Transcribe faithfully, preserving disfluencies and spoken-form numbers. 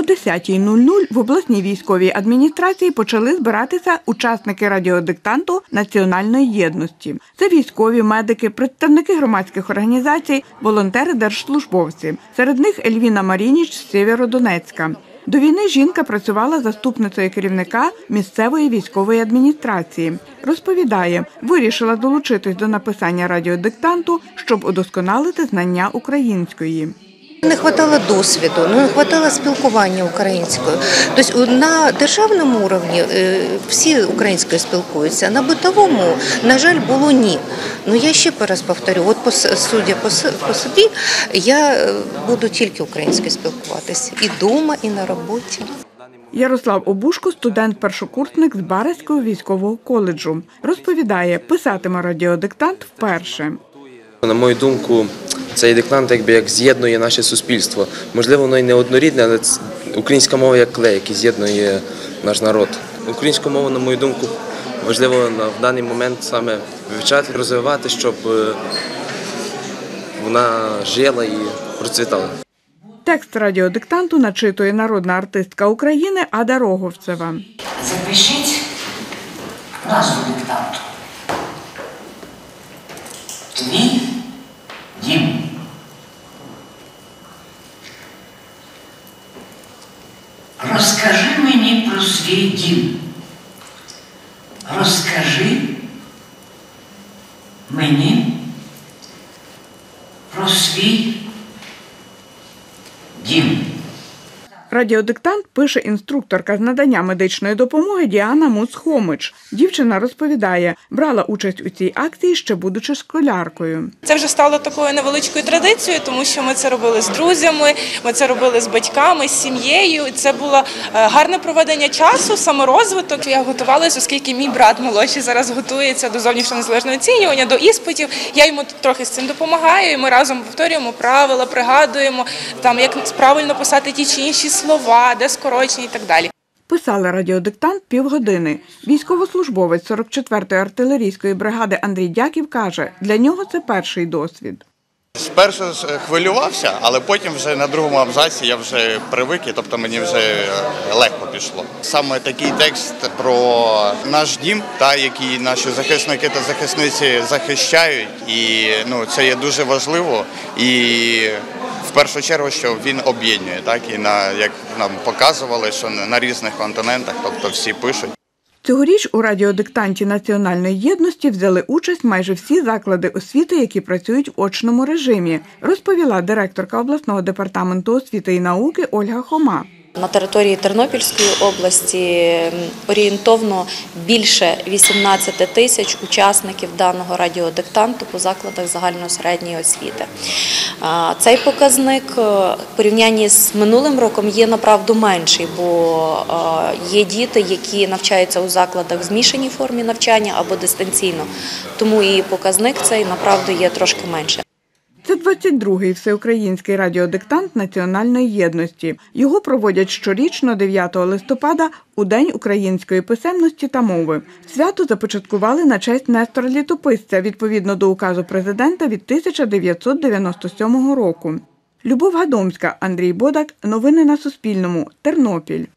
десятій нуль-нуль в обласній військовій адміністрації почали збиратися учасники радіодиктанту національної єдності. Це військові, медики, представники громадських організацій, волонтери, держслужбовці. Серед них Ельвіна Марініч з Сєвєродонецька. До війни жінка працювала заступницею керівника місцевої військової адміністрації. Розповідає, вирішила долучитись до написання радіодиктанту, щоб удосконалити знання української. Не вистачало досвіду, не вистачало спілкування українською. Тобто на державному рівні всі українською спілкуються, на битовому, на жаль, було ні. Ну я ще раз повторю, от судя по собі, я буду тільки українською спілкуватися і вдома, і на роботі. Ярослав Обушко – студент-першокурсник з Барського військового коледжу. Розповідає, писатиме радіодиктант вперше. На мою думку, цей диктант якби як з'єднує наше суспільство. Можливо, воно і не однорідне, але українська мова як клей, який з'єднує наш народ. Українську мову, на мою думку, важливо в даний момент саме вивчати, розвивати, щоб вона жила і процвітала. Текст радіодиктанту начитує народна артистка України Ада Роговцева. Запишіть назву диктанту. Твій дім. Розкажи мені про свій дім. Розкажи мені про свій дім. Радіодиктант пише інструкторка з надання медичної допомоги Діана Муц-Хомич. Дівчина розповідає, брала участь у цій акції ще будучи школяркою. Це вже стало такою невеличкою традицією, тому що ми це робили з друзями, ми це робили з батьками, з сім'єю. Це було гарне проведення часу, саморозвиток. Я готувалася, оскільки мій брат молодший зараз готується до зовнішнього незалежного оцінювання, до іспитів. Я йому трохи з цим допомагаю, і ми разом повторюємо правила, пригадуємо, там, як правильно писати ті чи інші слова, де скорочені і так далі. Писали радіодиктант півгодини. Військовослужбовець сорок четвертої артилерійської бригади Андрій Дяків каже, для нього це перший досвід. Спершу хвилювався, але потім вже на другому абзаці я вже привик, тобто мені вже легко пішло. Саме такий текст про наш дім, та, який наші захисники та захисниці захищають, і ну, це є дуже важливо. І в першу чергу, що він об'єднує, так, і на, як нам показували, що на різних континентах, тобто всі пишуть. Цьогоріч у радіодиктанті національної єдності взяли участь майже всі заклади освіти, які працюють в очному режимі, розповіла директорка обласного департаменту освіти і науки Ольга Хома. На території Тернопільської області орієнтовно більше вісімнадцяти тисяч учасників даного радіодиктанту по закладах загальної середньої освіти. Цей показник в порівнянні з минулим роком є направду менший, бо є діти, які навчаються у закладах в змішаній формі навчання або дистанційно, тому і показник цей направду є трошки менше. Це двадцять другий всеукраїнський радіодиктант національної єдності. Його проводять щорічно дев'ятого листопада у День української писемності та мови. Свято започаткували на честь Нестора Літописця відповідно до указу президента від тисяча дев'ятсот дев'яносто сьомого року. Любов Гадомська, Андрій Бодак. Новини на Суспільному. Тернопіль.